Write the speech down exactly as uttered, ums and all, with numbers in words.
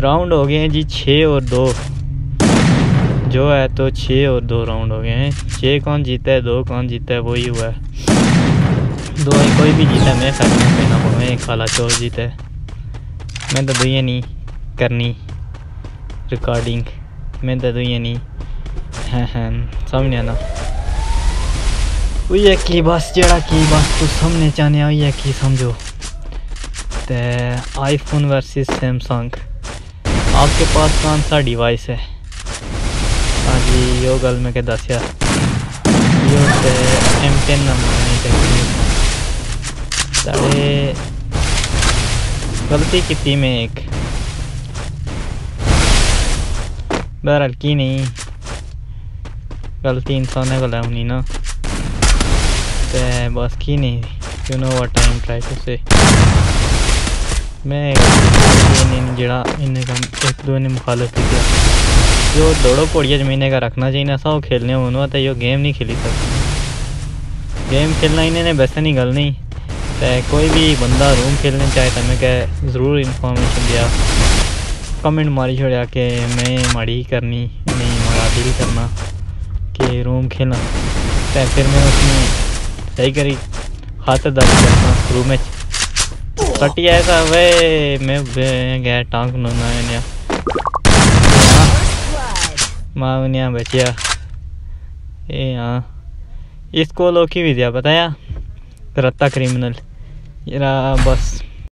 Round हो गए हैं जी छः और दो जो है, तो छः और दो राउंड हो गए हैं। छः कौन जीता है, दो कौन जीता है, वही हुआ है। दो ही कोई भी जीता है, मैं खरीदना पहना मैं खाला चोर जीता है। मैं तो दुई नहीं करनी रिकॉर्डिंग, मैं तो दुई नहीं हैं हैं समझ आना वही है कि बस जड़ा की बस तू समझने चाहने वही है कि समझो। तो आईफोन वर्सेस सैमसंग, आपके पास कौन सा डिवाइस है? हाँ जी यो गल मैं क्या दसिया यो ते एम टेन साढ़े गलती की मैं एक बहरहाल की नहीं गलती इंसान को होनी ना, तो बस की नहीं you know what time try to से मैं जड़ा इन्हें एक दो ने मुखालफ किया जो दौड़ो घोड़िया जमीने का रखना चाहिए ना सब खेलने होना तो यो गेम नहीं खेली सकती। गेम खेलना इन्हें वैसे नहीं गल नहीं, तो कोई भी बंदा रूम खेलने चाहे तो मैं क्या ज़रूर इन्फॉर्मेशन दिया कमेंट मारी छोड़ा कि मैं माड़ी ही करनी नहीं माड़ा दिल करना कि रूम खेलना, तो फिर मैं उसमें सही करी खातरदारी करना रूम में कटी ऐसा वे मैं गया टांग नोना मांगनिया बचिया ए हाँ इसको लोग की भी दिया बताया रत्ता क्रिमिनल यार बस